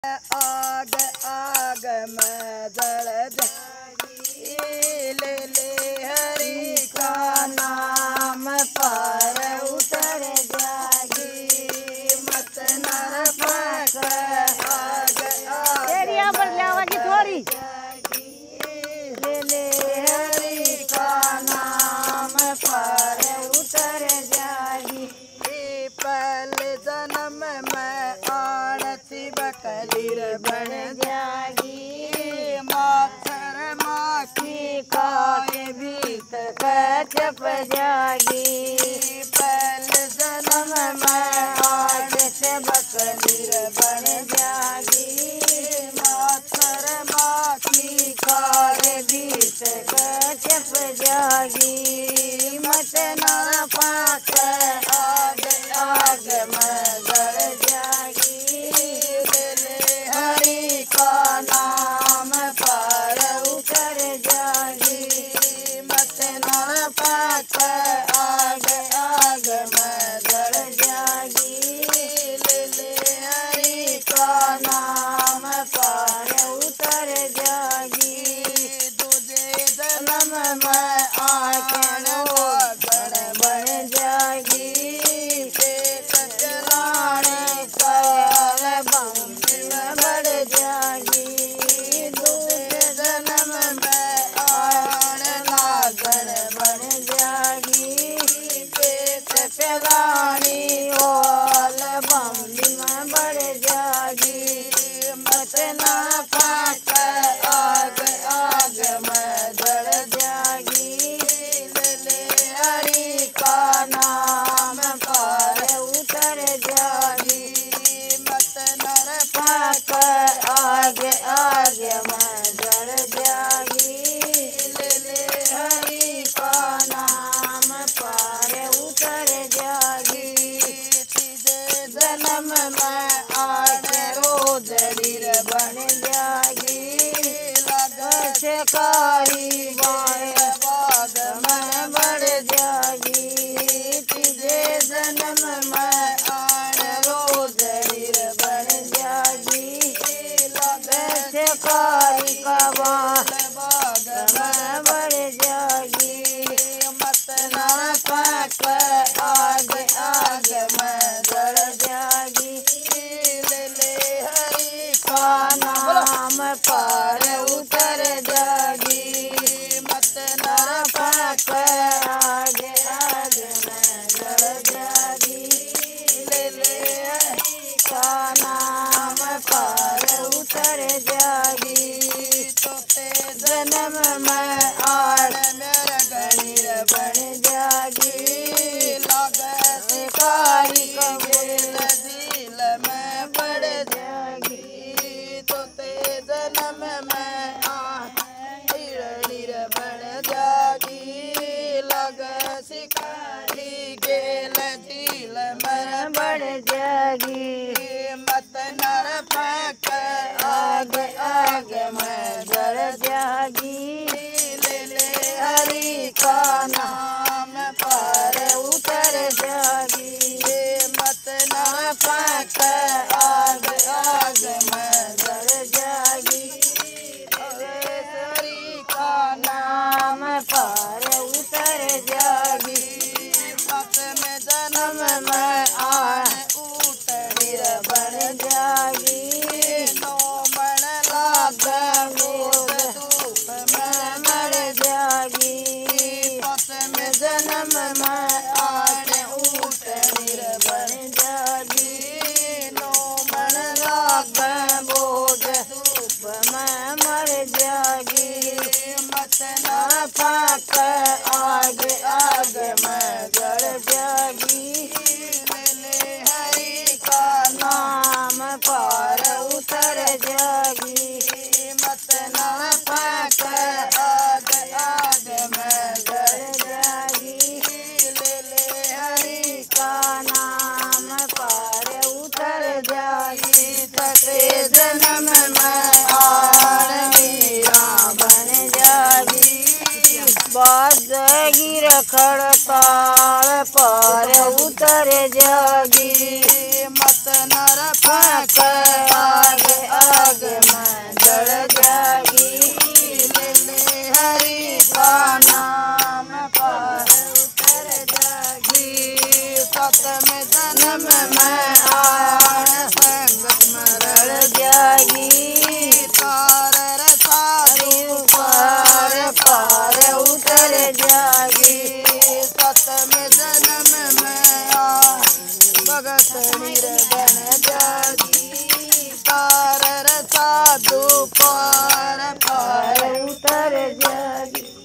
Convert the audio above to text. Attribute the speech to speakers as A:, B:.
A: आग आग में जल जागी, ले ले हरि का नाम पार उतर जागी। मत नर पाक आग आग
B: पर जावागी थोड़ी,
A: ले ले हरि का नाम पार उतर जागी। पहले जन्म में आड़ती बकरीर बन जागी, माखर माखी खाए भीत कचप जागी। पहले जन्म में आड़ती बकरीर बन जागी, माखर माखी खाए भीत कचप जागी। मत न पाक आग आग में जल जागी, ले ले हरि का नाम पार उतर जागी। मत न पाक आग आग में जल जागी, ले ले हरि का नाम पार उतर जागी। तुझे जन्म में आकर गण बन जागी, चलाने काल बंदी में बढ़ जागी। दूसरे जन्म में आड़ लागण बन जागी, पेट चलानी वाल बंदी में बढ़ जागी। मत ना पाक आग आग में जल जागी, ले ले हरि का नाम पार उतर जागी। मत नर पाक आग आग में जल जागी, ले ले हरि का नाम पार उतर जागी। तीजे जन्म में आड़ रोजरीर बन जागी, लग से कारी बाय बाग में बढ़ जागी। तीजे जन्म में आड़ रोजरीर बन जागी, लग से कारी का बाग में बढ़ जागी। मत न पाक आग आग में जल जागी, ले ले हरि का नाम पार उतर जागी। मत न पाक आग आग में जल जागी, ले ले हरि का नाम पार उतर जागी। तोते जन्म में आड़ मेरा गणीर बन जागी, लग से कारी कबील झील में बढ़ जागी। तोते जन्म में आड़ीर बन जागी, लग से कारी गेल झील में बढ़ जागी। मत नर पाक आग आग में जल जागी, ले ले हरि का नाम पार उतर जागी। मत न पाक आग आग में जल जागी, हरि का नाम पार उतर जागी। मत में जन्म में आड़ उतरीर बन जागी, नो मन लाग गोद धूप में मर जागी। पत में जन्म में आड़ उतरीर बन जागी, नो मन लाग बोझ धूप में मर जागी। मत न पाक आग आग में जल जागी, ले ले हरि का नाम पार उतर जागी। मत न पाक आग आग में जल जागी, ले ले हरि का नाम पार उतर जागी। तते जन्म में आड़ मीरा बन जागी, बादगी रखड़ताल पार उतर जागी। मत नर पाक आग सातवें जन्म में आया संगत मरण जागी तार साधु पार उतर जागी सातवें जन्म में आया भगत निर्धन जागी तार साधु पार उतर जागी।